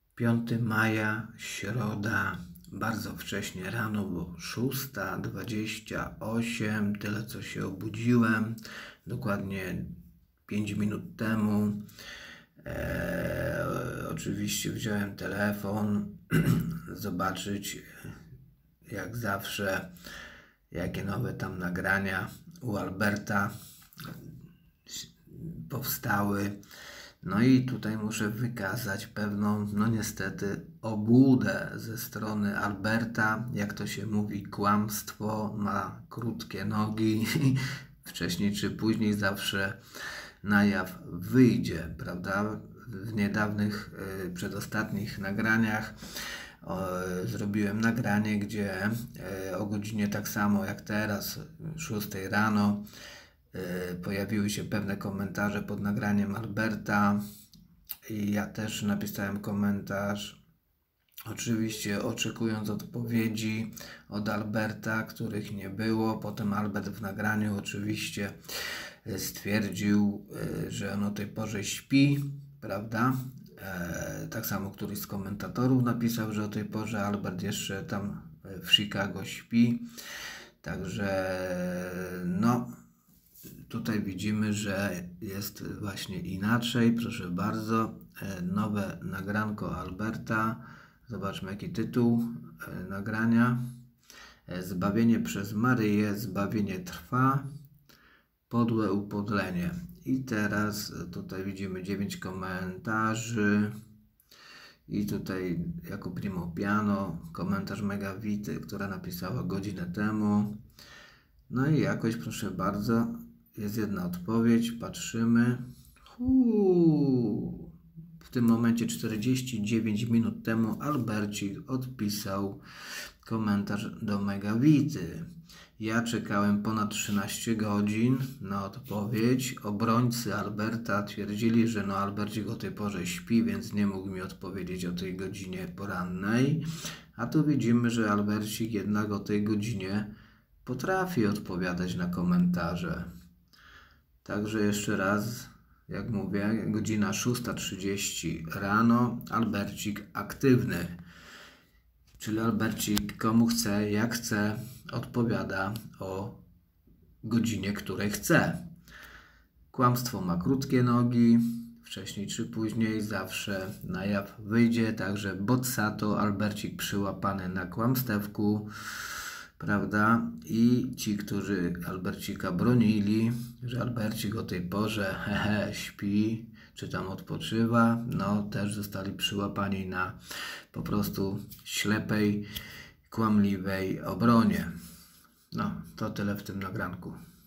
5 maja, środa, bardzo wcześnie rano, bo 6:28, tyle co się obudziłem, dokładnie 5 minut temu. Oczywiście wziąłem telefon, zobaczyć jak zawsze, jakie nowe tam nagrania u Alberta powstały. No i tutaj muszę wykazać pewną, no niestety, obłudę ze strony Alberta. Jak to się mówi, kłamstwo ma krótkie nogi. Wcześniej czy później zawsze na jaw wyjdzie, prawda? W niedawnych, przedostatnich nagraniach zrobiłem nagranie, gdzie o godzinie tak samo jak teraz, 6 rano, pojawiły się pewne komentarze pod nagraniem Alberta i ja też napisałem komentarz, oczywiście oczekując odpowiedzi od Alberta, których nie było. Potem Albert w nagraniu oczywiście stwierdził, że on o tej porze śpi, prawda? Tak samo któryś z komentatorów napisał, że o tej porze Albert jeszcze tam w Chicago śpi. Także no, tutaj widzimy, że jest właśnie inaczej. Proszę bardzo, nowe nagranko Alberta. Zobaczmy, jaki tytuł nagrania. Zbawienie przez Maryję, zbawienie trwa, podłe upodlenie. I teraz tutaj widzimy 9 komentarzy. I tutaj jako primo piano komentarz Megawity, która napisała godzinę temu. No i jakoś, proszę bardzo, jest jedna odpowiedź, patrzymy. W tym momencie 49 minut temu Albercik odpisał komentarz do Megawity. Ja czekałem ponad 13 godzin na odpowiedź. Obrońcy Alberta twierdzili, że no Albercik o tej porze śpi, więc nie mógł mi odpowiedzieć o tej godzinie porannej. A tu widzimy, że Albercik jednak o tej godzinie potrafi odpowiadać na komentarze. Także jeszcze raz, jak mówię, godzina 6:30 rano, Albercik aktywny. Czyli Albercik komu chce, jak chce, odpowiada o godzinie, której chce. Kłamstwo ma krótkie nogi, wcześniej czy później zawsze na jaw wyjdzie, także Botsato, Albercik przyłapany na kłamstewku, prawda? I ci, którzy Albercika bronili, że Albercik o tej porze śpi, czy tam odpoczywa, no też zostali przyłapani na po prostu ślepej, kłamliwej obronie. No, to tyle w tym nagranku.